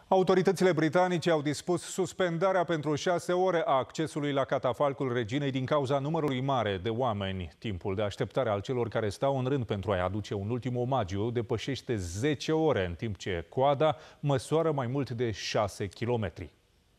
Autoritățile britanice au dispus suspendarea pentru 6 ore a accesului la catafalcul reginei din cauza numărului mare de oameni. Timpul de așteptare al celor care stau în rând pentru a-i aduce un ultim omagiu depășește 10 ore, în timp ce coada măsoară mai mult de 6 kilometri.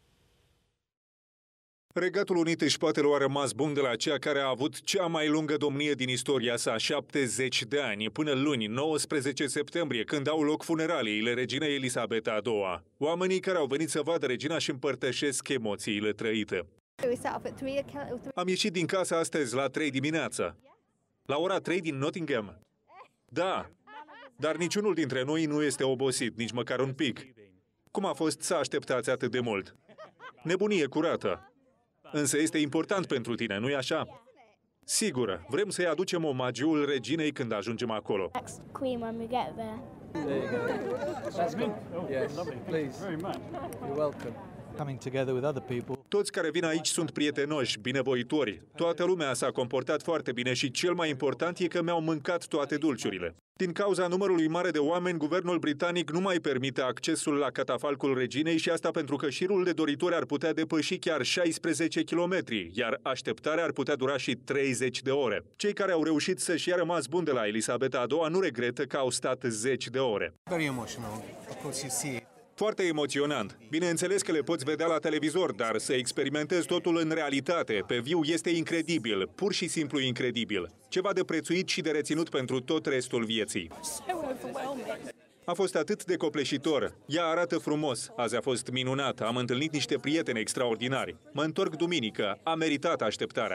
Regatul Unit își poate lua rămas bun de la cea care a avut cea mai lungă domnie din istoria sa, 70 de ani, până luni, 19 septembrie, când au loc funeraliile reginei Elisabeta a II-a. Oamenii care au venit să vadă regina și împărtășesc emoțiile trăite. Am ieșit din casă astăzi la 3 dimineața. La ora 3 din Nottingham? Da, dar niciunul dintre noi nu este obosit, nici măcar un pic. Cum a fost să așteptați atât de mult? Nebunie curată. Însă este important pentru tine, nu-i așa? Sigur, vrem să-i aducem omagiul reginei când ajungem acolo. Toți care vin aici sunt prietenoși, binevoitori. Toată lumea s-a comportat foarte bine și cel mai important e că mi-au mâncat toate dulciurile. Din cauza numărului mare de oameni, guvernul britanic nu mai permite accesul la catafalcul reginei și asta pentru că șirul de doritori ar putea depăși chiar 16 kilometri, iar așteptarea ar putea dura și 30 de ore. Cei care au reușit să-și ia rămas bun de la Elisabeta a II-a nu regretă că au stat 10 de ore. Foarte emoționant. Bineînțeles că le poți vedea la televizor, dar să experimentezi totul în realitate, pe viu, este incredibil, pur și simplu incredibil. Ceva de prețuit și de reținut pentru tot restul vieții. A fost atât de copleșitor. Ea arată frumos. Azi a fost minunat. Am întâlnit niște prieteni extraordinari. Mă întorc duminică. A meritat așteptarea.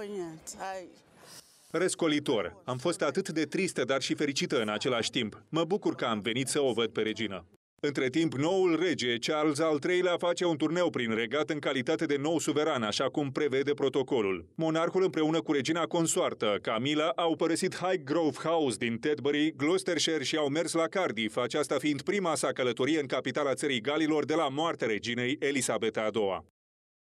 Răscolitor. Am fost atât de tristă, dar și fericită în același timp. Mă bucur că am venit să o văd pe regină. Între timp, noul rege, Charles al III-lea, face un turneu prin regat în calitate de nou suveran, așa cum prevede protocolul. Monarhul împreună cu regina consoartă, Camilla, au părăsit Highgrove House din Tetbury, Gloucestershire și au mers la Cardiff, aceasta fiind prima sa călătorie în capitala țării Galilor de la moartea reginei Elisabeta a II-a.